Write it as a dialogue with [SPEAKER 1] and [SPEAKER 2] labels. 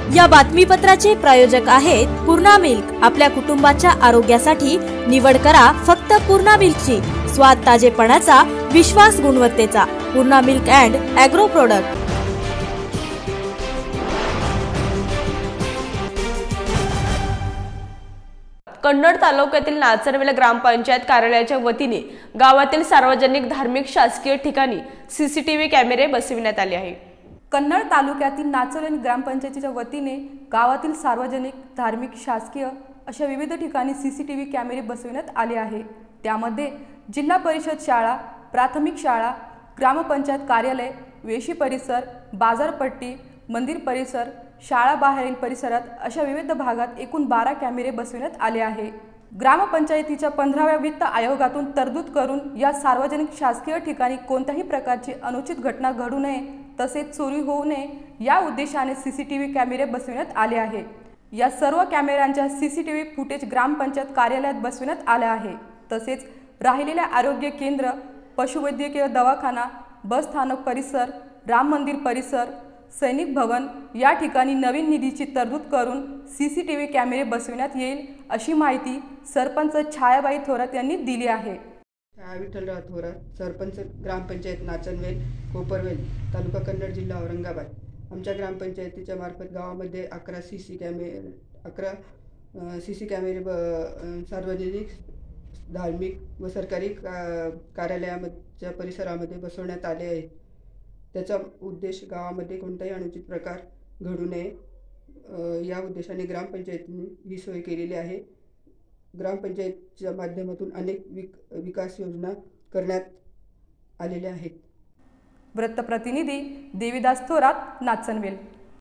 [SPEAKER 1] या बातमीपत्राचे प्रायोजक आहेत पूर्णा मिल्क। आपल्या कुटुंबाच्या आरोग्यासाठी निवड करा फक्त पूर्णा मिल्कची। स्वाद ताजेपणाचा, विश्वास गुणवत्तेचा। Purna milk and agro product.
[SPEAKER 2] Kannad तालुक्यातील नाचनवेल ग्रामपंचायत कार्यालयाच्या वतीने गावातील सार्वजनिक धार्मिक शासकीय ठिकाणी सीसीटीव्ही कॅमेरे बसविण्यात आले आहे।
[SPEAKER 3] कन्नड तालुक्यातील नाचनवेल ग्रामपंचायतीच्या वतीने गावातील सार्वजनिक धार्मिक शासकीय अशा विविध ठिकाणी सीसीटीव्ही कॅमेरे बसविण्यात आले आहे। त्यामध्ये जिल्हा परिषद शाळा, प्राथमिक शाळा, ग्रामपंचायत कार्यालय, वेशी परिसर, बाजारपट्टी, मंदिर परिसर, शाळा बाहेरील परिसरात अशा विविध भागात एकूण 12 कॅमेरे बसविण्यात आले आहे। ग्रामपंचायतीच्या 15व्या वित्त आयोगातून तरतूद करून या सार्वजनिक शासकीय ठिकाणी कोणत्याही प्रकारची अनुचित घटना घडू नये तसेच चोरी होऊ नये या उद्देशाने सीसीटीव्ही कॅमेरे बसविण्यात आले आहे। या सर्व कॅमेऱ्यांच्या सीसीटीव्ही फुटेज ग्रामपंचायत कार्यालयात बसविण्यात आले आहे। तसेच राहिलेल्या आरोग्य केंद्र, पशुवैद्यकीय दवाखाना, बस स्थानक परिसर, राम मंदिर परिसर, सैनिक भवन या ठिकाणी नवीन निधीची तरतूद करून सीसीटीव्ही कॅमेरे बसविण्यात येईल अशी माहिती सरपंच छायाबाई थोरात यांनी दिली आहे।
[SPEAKER 4] विठ्ठलराव थोरात, सरपंच ग्रामपंचायत नाचनवेल, कोपरवेल, तालुका कन्नड, जिल्हा औरंगाबाद। आमच्या ग्रामपंचायतीच्या मार्फत गावामध्ये 11 सीसी कॅमेरे सार्वजनिक, धार्मिक व सरकारी कार्यालयाच्या परिसरामध्ये बसवण्यात आले आहेत। त्याचा उद्देश गावामध्ये कोणताही अनुचित प्रकार घडू नये या उद्देशाने ग्रामपंचायतीने ही सोय केलेली आहे। ग्रामपंचायतीच्या माध्यमातून अनेक विकास योजना करण्यात आलेल्या आहेत।
[SPEAKER 3] वृत्तप्रतिनिधी देवीदास थोरात, नाचनवेल।